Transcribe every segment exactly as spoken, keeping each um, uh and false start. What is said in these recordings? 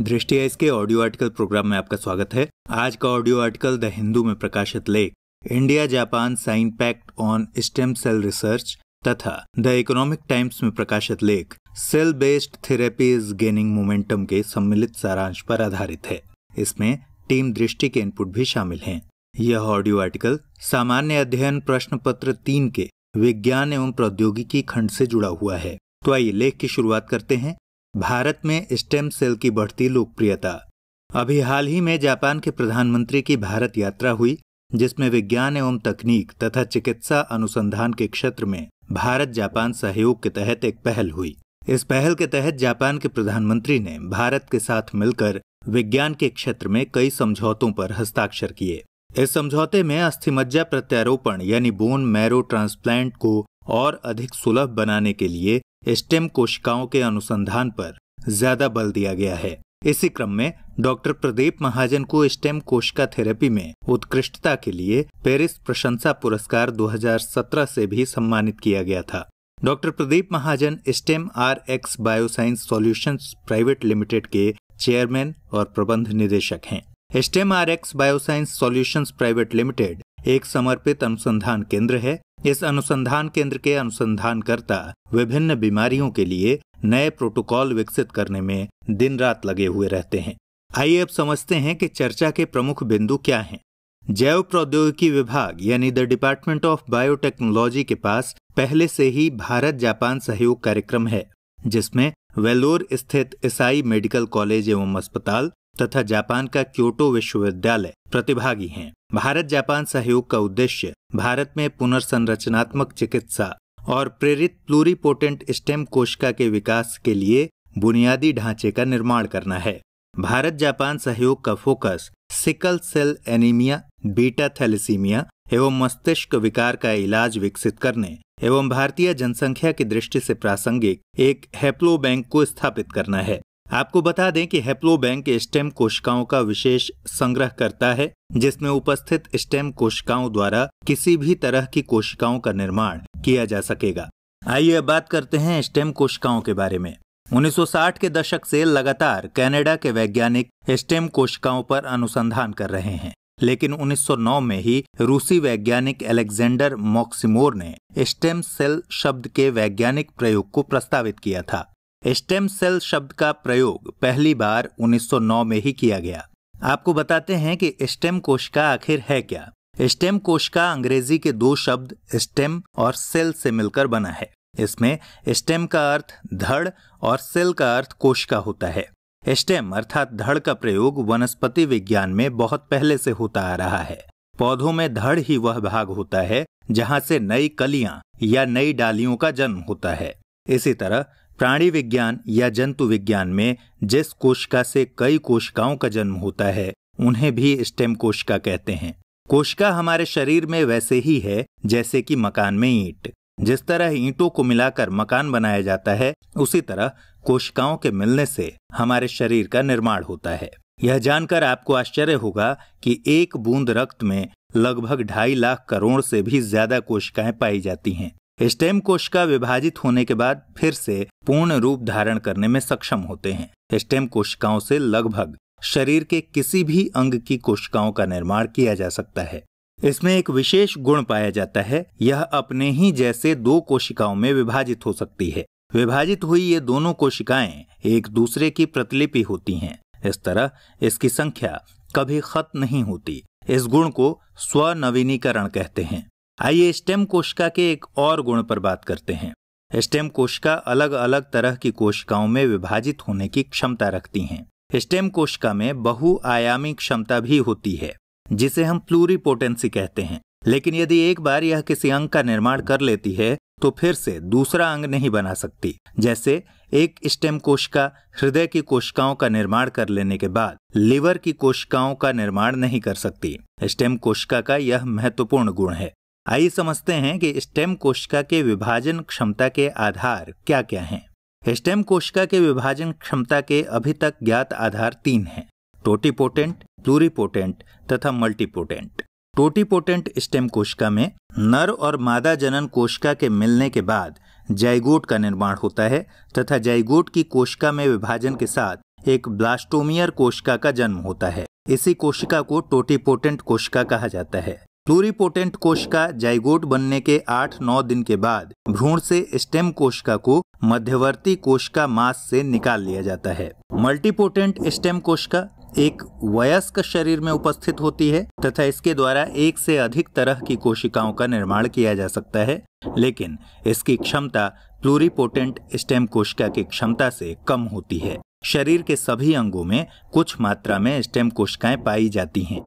दृष्टि आइज के audio article programme में आपका स्वागत है। आज का ऑडियो आर्टिकल द हिंदू में प्रकाशित लेख India Japan sign pact on stem cell research तथा द इकोनॉमिक टाइम्स में प्रकाशित लेख cell based therapy is gaining momentum के सम्मिलित सारांश पर आधारित है। इसमें टीम दृष्टि के इनपुट भी शामिल हैं। यह ऑडियो आर्टिकल सामान्य अध्ययन प्रश्न पत्र तीन के विज्ञान एवं प्रौद्योगिकी खंड से जुड़ा हुआ है। तो आइए लेख की शुरुआत करते हैं। भारत में स्टेम सेल की बढ़ती लोकप्रियता। अभी हाल ही में जापान के प्रधानमंत्री की भारत यात्रा हुई, जिसमें विज्ञान एवं तकनीक तथा चिकित्सा अनुसंधान के क्षेत्र में भारत जापान सहयोग के तहत एक पहल हुई। इस पहल के तहत जापान के प्रधानमंत्री ने भारत के साथ मिलकर विज्ञान के क्षेत्र में कई समझौतों पर हस्ताक्षर किए। इस समझौते में अस्थिमज्जा प्रत्यारोपण यानी बोन मैरो ट्रांसप्लांट को और अधिक सुलभ बनाने के लिए स्टेम कोशिकाओं के अनुसंधान पर ज्यादा बल दिया गया है। इसी क्रम में डॉक्टर प्रदीप महाजन को स्टेम कोशिका थेरेपी में उत्कृष्टता के लिए पेरिस प्रशंसा पुरस्कार दो हज़ार सत्रह से भी सम्मानित किया गया था। Doctor Pradeep Mahajan stem R X bioscience solutions private limited के चेयरमैन और प्रबंध निदेशक हैं। Stem R X bioscience solutions private limited एक समर्पित अनुसंधान केंद्र है। इस अनुसंधान केंद्र के अनुसंधानकर्ता विभिन्न बीमारियों के लिए नए प्रोटोकॉल विकसित करने में दिन रात लगे हुए रहते हैं। आइए अब समझते हैं कि चर्चा के प्रमुख बिंदु क्या हैं। जैव प्रौद्योगिकी विभाग यानी द डिपार्टमेंट ऑफ बायोटेक्नोलॉजी के पास पहले से ही भारत जापान सहयोग कार्यक्रम है, जिसमें वेल्लोर स्थित ईसाई मेडिकल कॉलेज एवं अस्पताल तथा जापान का क्योटो विश्वविद्यालय प्रतिभागी हैं। भारत जापान सहयोग का उद्देश्य भारत में पुनर्संरचनात्मक चिकित्सा और प्रेरित प्लूरिपोटेंट स्टेम कोशिका के विकास के लिए बुनियादी ढांचे का निर्माण करना है। भारत जापान सहयोग का focus sickle cell anaemia, beta thalassaemia एवं मस्तिष्क विकार का इलाज विकसित करने एवं भारतीय जनसंख्या की दृष्टि से प्रासंगिक एक हैप्लो बैंक को स्थापित करना है। आपको बता दें कि हैप्लो बैंक स्टेम कोशिकाओं का विशेष संग्रह करता है, जिसमें उपस्थित स्टेम कोशिकाओं द्वारा किसी भी तरह की कोशिकाओं का निर्माण किया जा सकेगा। आइए अब बात करते हैं स्टेम कोशिकाओं के बारे में। उन्नीस सौ साठ के दशक से लगातार कनाडा के वैज्ञानिक स्टेम कोशिकाओं पर अनुसंधान कर रहे हैं, लेकिन उन्नीस सौ नौ में ही रूसी वैज्ञानिक अलेक्जेंडर मॉक्सिमोर ने स्टेम सेल शब्द के वैज्ञानिक प्रयोग को प्रस्तावित किया था। स्टेम सेल शब्द का प्रयोग पहली बार उन्नीस सौ नौ में ही किया गया। आपको बताते हैं कि स्टेम कोशिका आखिर है क्या। स्टेम कोशिका अंग्रेजी के दो शब्द स्टेम और सेल से मिलकर बना है। इसमें स्टेम का अर्थ धड़ और सेल का अर्थ कोशिका होता है। स्टेम अर्थात धड़ का प्रयोग वनस्पति विज्ञान में बहुत पहले से होता आ रहा है। पौधों में धड़ ही वह भाग होता है जहां से नई कलियां या नई डालियों का जन्म होता है। इसी तरह प्राणी विज्ञान या जंतु विज्ञान में जिस कोशिका से कई कोशिकाओं का जन्म होता है, उन्हें भी स्टेम कोशिका कहते हैं। कोशिका हमारे शरीर में वैसे ही है जैसे कि मकान में ईंट। जिस तरह ईंटों को मिलाकर मकान बनाया जाता है, उसी तरह कोशिकाओं के मिलने से हमारे शरीर का निर्माण होता है। यह जानकर आपको आश्चर्य होगा कि एक बूंद रक्त में लगभग ढाई लाख करोड़ से भी ज्यादा कोशिकाएं पाई जाती हैं। स्टेम कोशिका विभाजित होने के बाद फिर से पूर्ण रूप धारण करने में सक्षम होते हैं। स्टेम कोशिकाओं से लगभग शरीर के किसी भी अंग की कोशिकाओं का निर्माण किया जा सकता है। इसमें एक विशेष गुण पाया जाता है, यह अपने ही जैसे दो कोशिकाओं में विभाजित हो सकती है। विभाजित हुई ये दोनों कोशिकाएं एक दूसरे की प्रतिलिपि होती हैं। इस तरह इसकी संख्या कभी खत्म नहीं होती। इस गुण को स्वनवीनीकरण कहते हैं। आइए स्टेम कोशिका के एक और गुण पर बात करते हैं। स्टेम कोशिका अलग अलग तरह की कोशिकाओं में विभाजित होने की क्षमता रखती हैं। स्टेम कोशिका में बहुआयामी क्षमता भी होती है, जिसे हम प्लूरिपोटेंसी कहते हैं। लेकिन यदि एक बार यह किसी अंग का निर्माण कर लेती है तो फिर से दूसरा अंग नहीं बना सकती। जैसे एक स्टेम कोशिका हृदय की कोशिकाओं का निर्माण कर लेने के बाद लिवर की कोशिकाओं का निर्माण नहीं कर सकती। स्टेम कोशिका का यह महत्वपूर्ण गुण है। आइए समझते हैं कि स्टेम कोशिका के विभाजन क्षमता के आधार क्या क्या हैं। स्टेम कोशिका के विभाजन क्षमता के अभी तक ज्ञात आधार तीन हैं: टोटिपोटेंट, प्लूरिपोटेंट तथा मल्टीपोटेंट। टोटिपोटेंट स्टेम कोशिका में नर और मादा जनन कोशिका के मिलने के बाद जाइगोट का निर्माण होता है तथा जाइगोट की कोशिका में विभाजन के साथ एक ब्लास्टोमियर कोशिका का जन्म होता है। इसी कोशिका को टोटिपोटेंट कोशिका कहा जाता है। प्लूरिपोटेंट कोशिका जाइगोट बनने के आठ नौ दिन के बाद भ्रूण से स्टेम कोशिका को मध्यवर्ती कोशिका मास से निकाल लिया जाता है। मल्टीपोटेंट स्टेम कोशिका एक वयस्क शरीर में उपस्थित होती है तथा इसके द्वारा एक से अधिक तरह की कोशिकाओं का निर्माण किया जा सकता है, लेकिन इसकी क्षमता प्लूरिपोटेंट स्टेम कोशिका की क्षमता से कम होती है। शरीर के सभी अंगों में कुछ मात्रा में स्टेम कोशिकाएं पाई जाती हैं।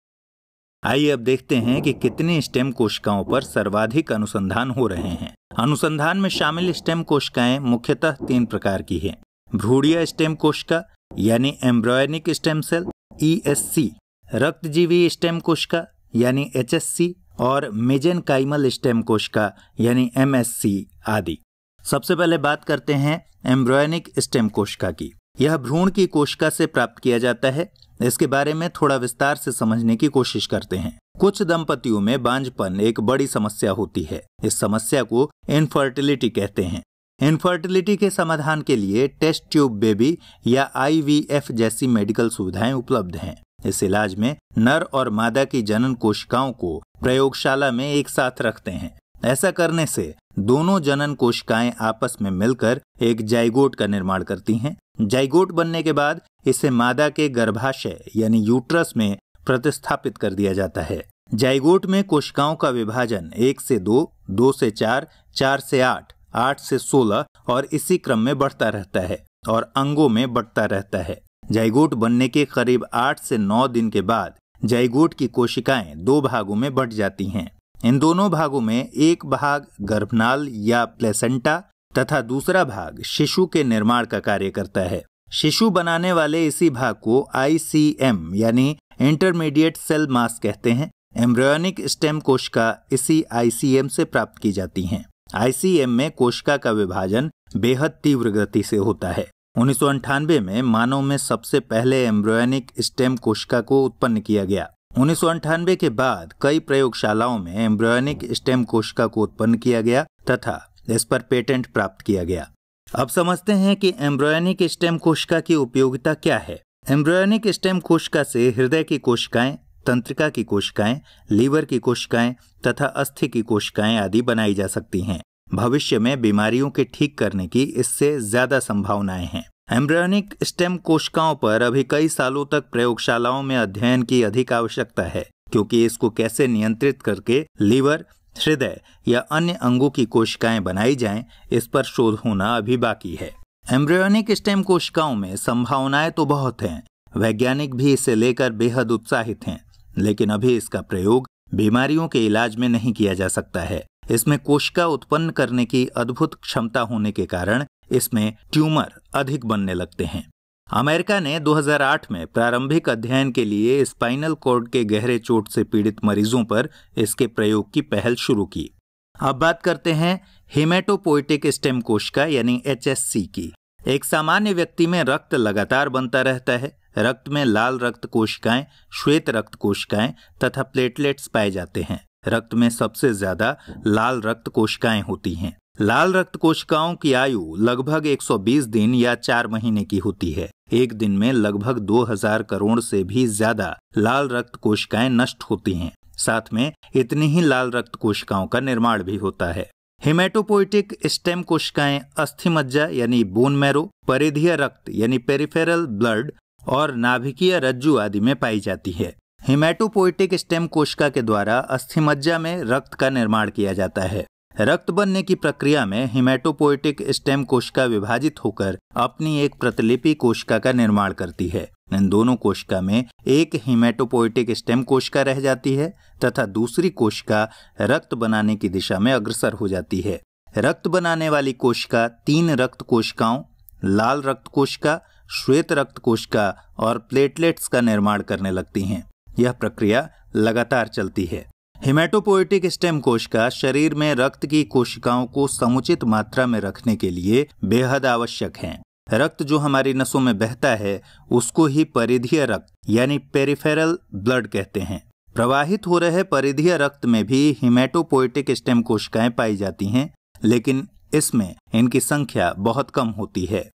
आइए अब देखते हैं कि कितनी स्टेम कोशिकाओं पर सर्वाधिक अनुसंधान हो रहे हैं। अनुसंधान में शामिल स्टेम कोशिकाएं मुख्यतः तीन प्रकार की हैं। भ्रूणीय स्टेम कोशिका यानी embryonic stem cell E S C, रक्तजीवी स्टेम कोशिका यानी एच एस सी और मेजेनकाइमल स्टेम कोशिका यानी एम एस सी आदि। सबसे पहले बात करते हैं एम्ब्रियोनिक स्टेम कोशिका की। यह भ्रूण की कोशिका से प्राप्त किया जाता है। इसके बारे में थोड़ा विस्तार से समझने की कोशिश करते हैं। कुछ दंपतियों में बांझपन एक बड़ी समस्या होती है। इस समस्या को इनफर्टिलिटी कहते हैं। इनफर्टिलिटी के समाधान के लिए टेस्ट ट्यूब बेबी या आई वी एफ जैसी मेडिकल सुविधाएं उपलब्ध हैं। इस इलाज में नर और मादा की जनन कोशिकाओं को प्रयोगशाला में एक साथ रखते हैं। ऐसा करने से दोनों जनन कोशिकाएं आपस में मिलकर एक जाइगोट का निर्माण करती हैं। जाइगोट बनने के बाद इसे मादा के गर्भाशय यानी यूट्रस में प्रतिस्थापित कर दिया जाता है। जाइगोट में कोशिकाओं का विभाजन एक से दो, दो से चार, चार से आठ, आठ से सोलह और इसी क्रम में बढ़ता रहता है और अंगों में बढ़ता रहता है। जाइगोट बनने के करीब आठ से नौ दिन के बाद जाइगोट की कोशिकाएं दो भागों में बंट जाती हैं। इन दोनों भागों में एक भाग गर्भनाल या प्लेसेंटा तथा दूसरा भाग शिशु के निर्माण का कार्य करता है। शिशु बनाने वाले इसी भाग को आई सी एम यानी इंटरमीडिएट सेल मास कहते हैं। एम्ब्रियोनिक स्टेम कोशिका इसी आई सी एम से प्राप्त की जाती हैं। आई सी एम में कोशिका का विभाजन बेहद तीव्र गति से होता है। उन्नीस सौ अंठानवे में मानव में सबसे पहले एम्ब्रियोनिक स्टेम कोशिका को उत्पन्न किया गया। उन्नीस सौ अंठानवे के बाद कई प्रयोगशालाओं में एम्ब्रियोनिक स्टेम कोशिका को उत्पन्न किया गया तथा इस पर पेटेंट प्राप्त किया गया। अब समझते हैं कि एम्ब्रियोनिक स्टेम कोशिका की उपयोगिता क्या है। एम्ब्रियोनिक स्टेम कोशिका से हृदय की कोशिकाएं, तंत्रिका की कोशिकाएं, लीवर की कोशिकाएं तथा अस्थि की कोशिकाएं आदि बनाई जा सकती हैं। भविष्य में बीमारियों के ठीक करने की इससे ज्यादा संभावनाएं हैं। एम्ब्रियोनिक स्टेम कोशिकाओं पर अभी कई सालों तक प्रयोगशालाओं में अध्ययन की अधिक आवश्यकता है, क्योंकि इसको कैसे नियंत्रित करके लीवर, हृदय या अन्य अंगों की कोशिकाएं बनाई जाएं, इस पर शोध होना अभी बाकी है। एम्ब्रियोनिक स्टेम कोशिकाओं में संभावनाएं तो बहुत हैं। वैज्ञानिक भी इसे लेकर बेहद उत्साहित हैं, लेकिन अभी इसका प्रयोग बीमारियों के इलाज में नहीं किया जा सकता है। इसमें कोशिका उत्पन्न करने की अद्भुत क्षमता होने के कारण इसमें ट्यूमर अधिक बनने लगते हैं। अमेरिका ने दो हज़ार आठ में प्रारंभिक अध्ययन के लिए स्पाइनल कॉर्ड के गहरे चोट से पीड़ित मरीजों पर इसके प्रयोग की पहल शुरू की। अब बात करते हैं हेमेटोपोइटिक स्टेम कोशिका यानी एच एस सी की। एक सामान्य व्यक्ति में रक्त लगातार बनता रहता है। रक्त में लाल रक्त कोशिकाएं, श्वेत रक्त कोशिकाएं तथा प्लेटलेट्स पाए जाते हैं। रक्त में सबसे ज्यादा लाल रक्त कोशिकाएं होती हैं। लाल रक्त कोशिकाओं की आयु लगभग एक सौ बीस दिन या चार महीने की होती है। एक दिन में लगभग दो हज़ार करोड़ से भी ज्यादा लाल रक्त कोशिकाएं नष्ट होती हैं। साथ में इतनी ही लाल रक्त कोशिकाओं का निर्माण भी होता है। हेमेटोपोइटिक स्टेम कोशिकाएं अस्थि मज्जा यानी बोन मैरो, परिधीय रक्त यानी पेरिफेरल ब्लड और नाभिकीय रज्जु आदि में पाई जाती है। हेमेटोपोइटिक स्टेम कोशिका के द्वारा अस्थि मज्जा में रक्त का निर्माण किया जाता है। रक्त बनने की प्रक्रिया में हेमेटोपोइटिक स्टेम कोशिका विभाजित होकर अपनी एक प्रतिलिपि कोशिका का निर्माण करती है। इन दोनों कोशिका में एक हेमेटोपोइटिक स्टेम कोशिका रह जाती है तथा दूसरी कोशिका रक्त बनाने की दिशा में अग्रसर हो जाती है। रक्त बनाने वाली कोशिका तीन रक्त कोशिकाओं, लाल रक्त कोशिका, श्वेत रक्त कोशिका और प्लेटलेट्स का निर्माण करने लगती हैं। यह प्रक्रिया लगातार चलती है। हेमेटोपोइटिक स्टेम कोशिका शरीर में रक्त की कोशिकाओं को समुचित मात्रा में रखने के लिए बेहद आवश्यक हैं। रक्त जो हमारी नसों में बहता है उसको ही परिधीय रक्त यानी पेरिफेरल ब्लड कहते हैं। प्रवाहित हो रहे परिधीय रक्त में भी हेमेटोपोइटिक स्टेम कोशिकाएं पाई जाती हैं, लेकिन इसमें इनकी संख्या बहुत कम होती है।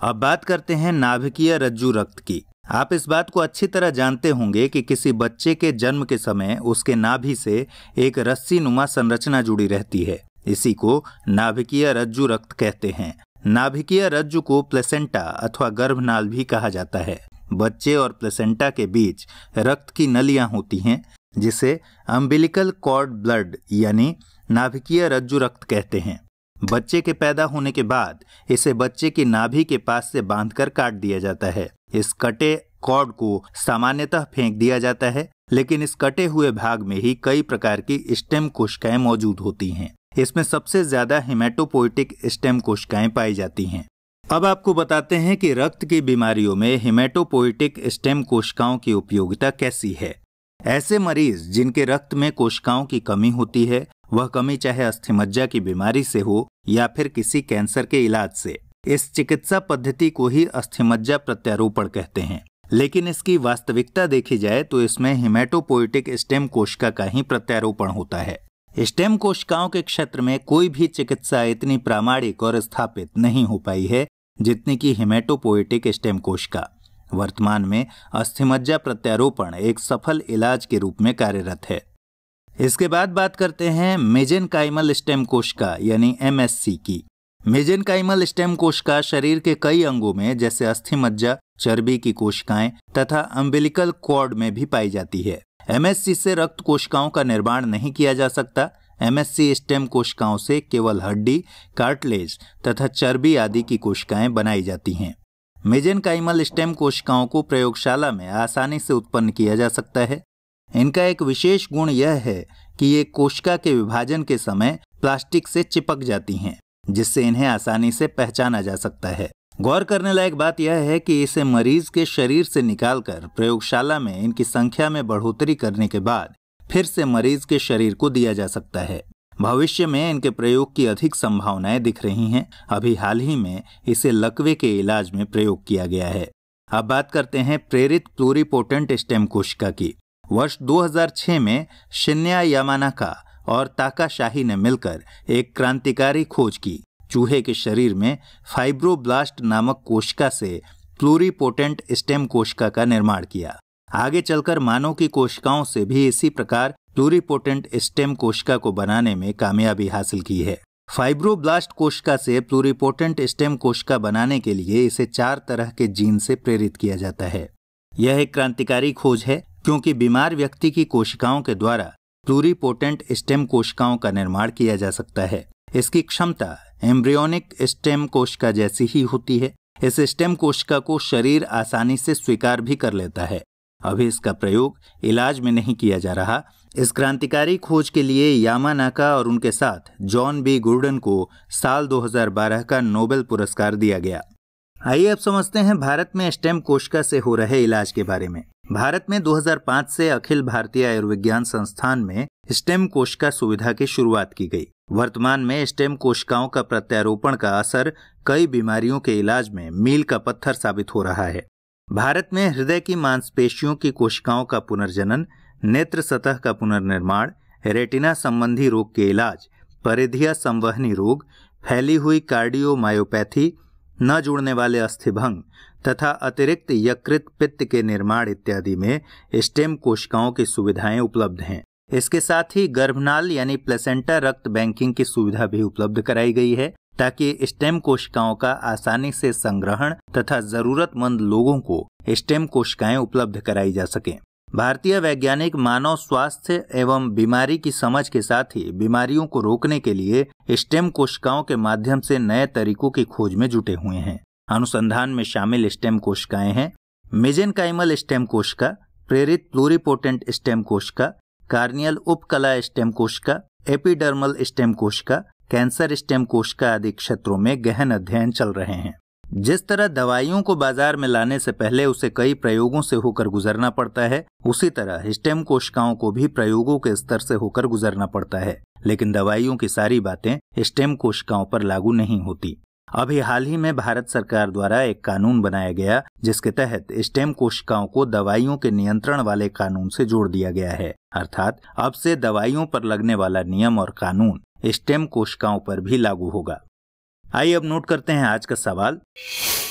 अब बात करते हैं नाभिकीय रज्जु रक्त की। आप इस बात को अच्छी तरह जानते होंगे कि किसी बच्चे के जन्म के समय उसके नाभि से एक रस्सी नुमा संरचना जुड़ी रहती है। इसी को नाभिकीय रज्जु रक्त कहते हैं। नाभिकीय रज्जु को प्लेसेंटा अथवा गर्भनाल भी कहा जाता है। बच्चे और प्लेसेंटा के बीच रक्त की नलियां होती हैं, जिसे अम्बिलिकल कॉर्ड ब्लड यानी नाभिकीय रज्जु रक्त कहते हैं। बच्चे के पैदा होने के बाद इसे बच्चे की नाभि के पास से बांधकर काट दिया जाता है। इस कटे कॉर्ड को सामान्यतः फेंक दिया जाता है, लेकिन इस कटे हुए भाग में ही कई प्रकार की स्टेम कोशिकाएं मौजूद होती हैं। इसमें सबसे ज्यादा हिमेटोपोइटिक स्टेम कोशिकाएं पाई जाती हैं। अब आपको बताते हैं कि रक्त की बीमारियों में हिमेटोपोइटिक स्टेम कोशिकाओं की उपयोगिता कैसी है। ऐसे मरीज जिनके रक्त में कोशिकाओं की कमी होती है, वह कमी चाहे अस्थिमज्जा की बीमारी से हो या फिर किसी कैंसर के इलाज से, इस चिकित्सा पद्धति को ही अस्थिमज्जा प्रत्यारोपण कहते हैं। लेकिन इसकी वास्तविकता देखी जाए तो इसमें हिमेटोपोइटिक स्टेम कोशिका का ही प्रत्यारोपण होता है। स्टेम कोशिकाओं के क्षेत्र में कोई भी चिकित्सा इतनी प्रामाणिक और स्थापित नहीं हो पाई है जितनी कि हिमेटोपोइटिक स्टेम कोशिका। वर्तमान में अस्थिमज्जा प्रत्यारोपण एक सफल इलाज के रूप में कार्यरत है। इसके बाद बात करते हैं मेजेनकाइमल स्टेम कोशिका यानी एम एस सी की। मेजेनकाइमल स्टेम कोशिका शरीर के कई अंगों में जैसे अस्थिमज्जा, चर्बी की कोशिकाएं तथा अम्बिलिकल कॉर्ड में भी पाई जाती है। एम एस सी से रक्त कोशिकाओं का निर्माण नहीं किया जा सकता। एम एस सी स्टेम कोशिकाओं से केवल हड्डी, कार्टिलेज तथा चर्बी आदि की कोशिकाएं बनाई जाती हैं। मेजेनकाइमल स्टेम कोशिकाओं को प्रयोगशाला में आसानी से उत्पन्न किया जा सकता है। इनका एक विशेष गुण यह है कि ये कोशिका के विभाजन के समय प्लास्टिक से चिपक जाती हैं, जिससे इन्हें आसानी से पहचाना जा सकता है। गौर करने लायक बात यह है कि इसे मरीज के शरीर से निकालकर प्रयोगशाला में इनकी संख्या में बढ़ोतरी करने के बाद फिर से मरीज के शरीर को दिया जा सकता है। भविष्य में इनके प्रयोग की अधिक संभावनाएं दिख रही हैं। अभी हाल ही में इसे लकवे के इलाज में प्रयोग किया गया है। अब बात करते हैं प्रेरित प्लूरिपोटेंट स्टेम कोशिका की। वर्ष दो हज़ार छह में शिन्या यामानाका और ताकाशाही ने मिलकर एक क्रांतिकारी खोज की। चूहे के शरीर में फाइब्रोब्लास्ट नामक कोशिका से प्लूरिपोटेंट स्टेम कोशिका का निर्माण किया। आगे चलकर मानव की कोशिकाओं से भी इसी प्रकार प्लूरिपोटेंट स्टेम कोशिका को बनाने में कामयाबी हासिल की है। फाइब्रोब्लास्ट कोशिका से प्लूरिपोटेंट स्टेम कोशिका बनाने के लिए इसे चार तरह के जीन से प्रेरित किया जाता है। यह एक क्रांतिकारी खोज है, क्योंकि बीमार व्यक्ति की कोशिकाओं के द्वारा प्लूरिपोटेंट स्टेम कोशिकाओं का निर्माण किया जा सकता है। इसकी क्षमता एम्ब्रियोनिक स्टेम कोशिका जैसी ही होती है। इस स्टेम कोशिका को शरीर आसानी से स्वीकार भी कर लेता है। अभी इसका प्रयोग इलाज में नहीं किया जा रहा। इस क्रांतिकारी खोज के लिए यामानाका और उनके साथ जॉन बी गुर्डन को साल दो हज़ार बारह का नोबेल पुरस्कार दिया गया। आइए अब समझते हैं भारत में स्टेम कोशिका से हो रहे इलाज के बारे में। भारत में दो हज़ार पाँच से अखिल भारतीय आयुर्विज्ञान संस्थान में स्टेम कोशिका सुविधा की शुरुआत की गई। वर्तमान में स्टेम कोशिकाओं का प्रत्यारोपण का असर कई बीमारियों के इलाज में मील का पत्थर साबित हो रहा है। भारत में हृदय की मांसपेशियों की कोशिकाओं का पुनर्जनन, नेत्र सतह का पुनर्निर्माण, रेटिना संबंधी रोग के इलाज, परिधीय संवहनी रोग, फैली हुई कार्डियोमायोपैथी, न जुड़ने वाले अस्थिभंग तथा अतिरिक्त यकृत पित्त के निर्माण इत्यादि में स्टेम कोशिकाओं की सुविधाएं उपलब्ध हैं। इसके साथ ही गर्भनाल यानी प्लेसेंटा रक्त बैंकिंग की सुविधा भी उपलब्ध कराई गई है, ताकि स्टेम कोशिकाओं का आसानी से संग्रहण तथा जरूरतमंद लोगों को स्टेम कोशिकाएं उपलब्ध कराई जा सकें। भारतीय वैज्ञानिक मानव स्वास्थ्य एवं बीमारी की समझ के साथ ही बीमारियों को रोकने के लिए स्टेम कोशिकाओं के माध्यम से नए तरीकों की खोज में जुटे हुए हैं। अनुसंधान में शामिल स्टेम कोशिकाएं हैं मेजेनकाइमल स्टेम कोशिका, प्रेरित प्लूरिपोटेंट स्टेम कोशिका, कार्नियल उपकला स्टेम कोशिका, एपिडर्मल स्टेम कोशिका, कैंसर स्टेम कोशिका आदि क्षेत्रों में गहन अध्ययन चल रहे हैं। जिस तरह दवाइयों को बाजार में लाने से पहले उसे कई प्रयोगों से होकर गुजरना पड़ता है, उसी तरह स्टेम कोशिकाओं को भी प्रयोगों के स्तर से होकर गुजरना पड़ता है। लेकिन दवाइयों की सारी बातें स्टेम कोशिकाओं पर लागू नहीं होती। अभी हाल ही में भारत सरकार द्वारा एक कानून बनाया गया, जिसके तहत स्टेम कोशिकाओं को दवाइयों के नियंत्रण वाले कानून से जोड़ दिया गया है। अर्थात अब से दवाइयों पर लगने वाला नियम और कानून स्टेम कोशिकाओं पर भी लागू होगा। आइए अब नोट करते हैं आज का सवाल।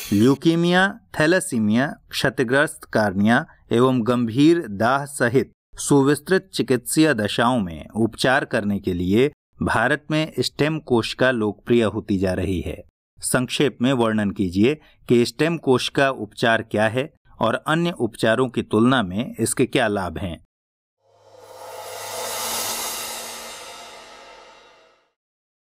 ल्यूकीमिया, थैलेसीमिया, क्षतिग्रस्त कार्निया एवं गंभीर दाह सहित सुविस्तृत चिकित्सीय दशाओं में उपचार करने के लिए भारत में स्टेम कोशिका लोकप्रिय होती जा रही है। संक्षेप में वर्णन कीजिए कि स्टेम कोशिका उपचार क्या है और अन्य उपचारों की तुलना में इसके क्या लाभ हैं।